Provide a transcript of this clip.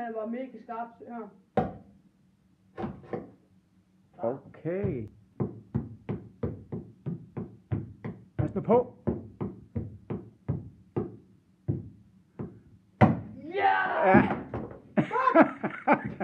det var mega skarpt her. Okay. Pas nu på. Ja! Ja.